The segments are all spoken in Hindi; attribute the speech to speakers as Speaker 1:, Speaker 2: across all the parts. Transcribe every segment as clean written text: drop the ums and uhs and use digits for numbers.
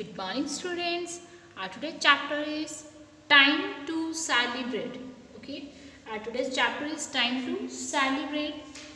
Speaker 1: Good morning, students. Our today's chapter is time to celebrate. Okay, our today's chapter is time to celebrate.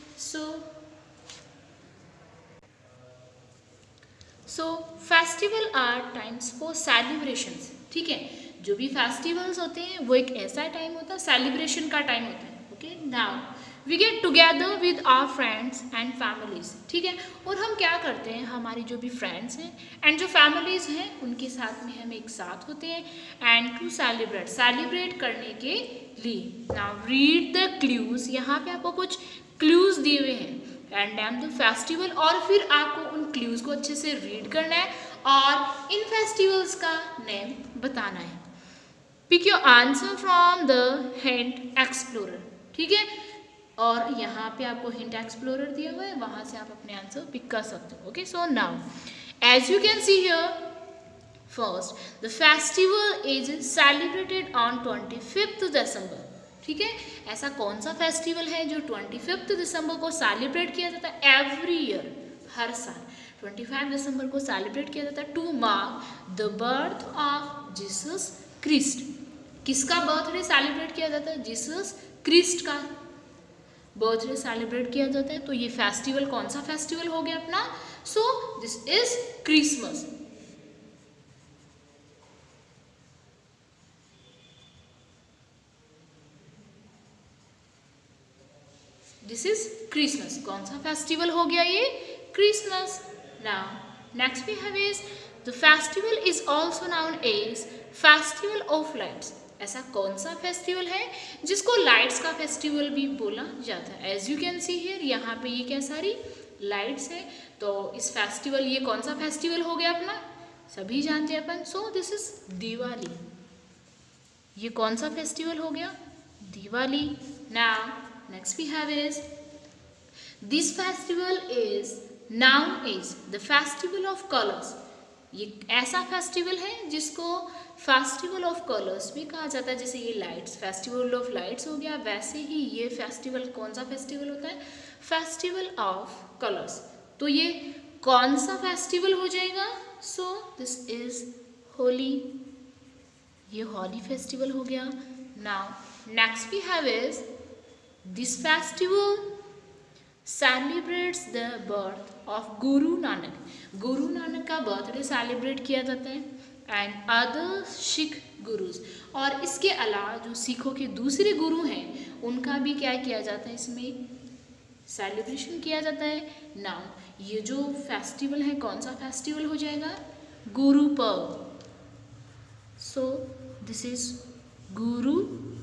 Speaker 1: So festival are times for celebrations. ठीक है, जो भी फेस्टिवल्स होते हैं वो एक ऐसा टाइम होता है, सेलिब्रेशन का टाइम होता है. Okay, now we get together with our friends and families. ठीक है, और हम क्या करते हैं, हमारी जो भी फ्रेंड्स हैं एंड जो फैमिलीज हैं उनके साथ में हम एक साथ होते हैं एंड टू सेलिब्रेट करने के लिए. Now read the clues. यहाँ पे आपको कुछ क्लूज दिए हुए हैं एंड नेम द फेस्टिवल, और फिर आपको उन क्लूज को अच्छे से रीड करना है और इन फेस्टिवल्स का नेम बताना है. Pick your answer from the hint explorer. ठीक है, और यहाँ पे आपको हिंट एक्सप्लोरर दिया हुआ है, वहां से आप अपने आंसर पिक कर सकते हो. Okay, so now as you can see here, first the festival is celebrated on 25th December. ठीक है, ऐसा कौन सा फेस्टिवल है जो 25th December को सेलिब्रेट किया जाता है एवरी ईयर, हर साल 25 दिसंबर को सेलिब्रेट किया जाता है to mark the birth of Jesus Christ. किसका बर्थडे सेलिब्रेट किया जाता है? जीसस क्रिस्ट का बर्थडे सेलिब्रेट किया जाता है. तो ये फेस्टिवल कौन सा फेस्टिवल हो गया अपना? So this is Christmas. This is Christmas. कौन सा फेस्टिवल हो गया ये? Christmas. Now next we have is the festival is also known as festival of lights. ऐसा कौन सा फेस्टिवल है जिसको लाइट्स का फेस्टिवल भी बोला जाता है? As you can see here, यहाँ पे ये क्या सारी लाइट्स है. तो इस फेस्टिवल, ये कौन सा फेस्टिवल हो गया अपना? सभी जानते हैं अपन. So this is Diwali. ये कौन सा फेस्टिवल हो गया? Diwali. Now next we have is this festival is known as the festival of colors. ये ऐसा फेस्टिवल है जिसको फेस्टिवल ऑफ कलर्स भी कहा जाता है. जैसे ये लाइट्स, फेस्टिवल ऑफ लाइट्स हो गया, वैसे ही ये फेस्टिवल कौन सा फेस्टिवल होता है? Festival of colours. तो ये कौन सा फेस्टिवल हो जाएगा? So this is Holi. ये होली फेस्टिवल हो गया. Now next we have is this festival celebrates the birth of Guru Nanak. Guru Nanak का बर्थडे सेलिब्रेट किया जाता है एंड अदर सिख गुरुज. और इसके अलावा जो सिखों के दूसरे गुरु हैं उनका भी क्या किया जाता है, इसमें सेलिब्रेशन किया जाता है. नाउ ये जो फेस्टिवल है कौन सा फेस्टिवल हो जाएगा? गुरु पर्व. सो दिस इज गुरु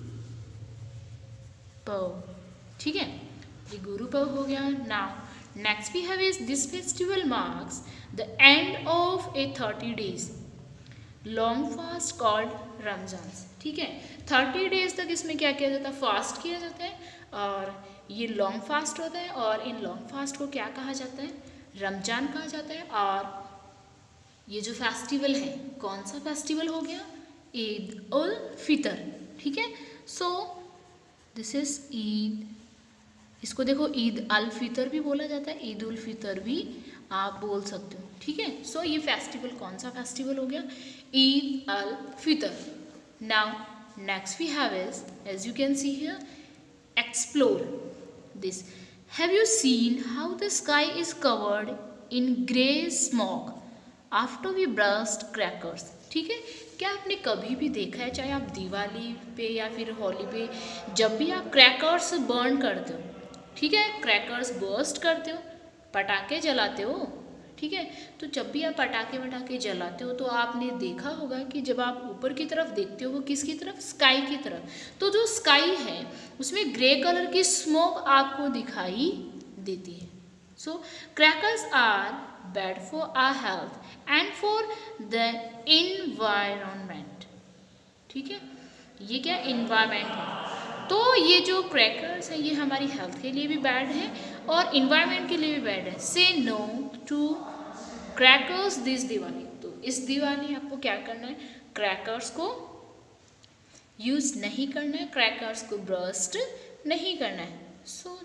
Speaker 1: पर्व. ठीक है, ये गुरु पर्व हो गया. Now next we have is this festival marks the end of a 30 days long fast called Ramzan. ठीक है, 30 days तक इसमें क्या किया जाता है? फास्ट किया जाता है, और ये लॉन्ग फास्ट होता है. और इन लॉन्ग फास्ट को क्या कहा जाता है? रमजान कहा जाता है. और ये जो फेस्टिवल है कौन सा फेस्टिवल हो गया? ईद उल फितर. ठीक है, सो दिस इज ईद. इसको देखो ईद अल फितर भी बोला जाता है, ईद उल फितर भी आप बोल सकते हो. ठीक है, सो ये फेस्टिवल कौन सा फेस्टिवल हो गया? Eid al Fitr. Now next we have is, as you can see here, explore this. Have you seen how the sky is covered in grey smog after we burst crackers. ठीक है, क्या आपने कभी भी देखा है, चाहे आप दिवाली पे या फिर होली पे, जब भी आप क्रैकर्स बर्न करते हो, ठीक है, क्रैकर्स बर्स्ट करते हो, पटाखे जलाते हो, ठीक है, तो जब भी आप पटाखे जलाते हो तो आपने देखा होगा कि जब आप ऊपर की तरफ देखते हो, किसकी तरफ? स्काई की तरफ. तो जो स्काई है उसमें ग्रे कलर की स्मोक आपको दिखाई देती है. So crackers are bad for our health and for the environment. ठीक है, ये क्या इन्वायरमेंट है? तो ये जो क्रैकर्स है ये हमारी हेल्थ के लिए भी बैड है और इन्वायरमेंट के लिए भी बैड है. Say no to crackers this Diwali. तो इस दिवाली आपको क्या करना है? क्रैकर्स को यूज नहीं करना है, क्रैकर्स को बर्स्ट नहीं करना है. So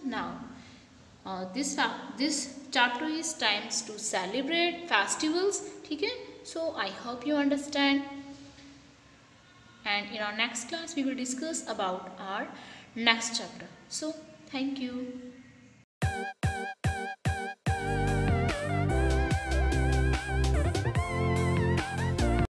Speaker 1: now this chapter is times to celebrate festivals. ठीक है, So I hope you understand, and in our next class we will discuss about our next chapter. So thank you.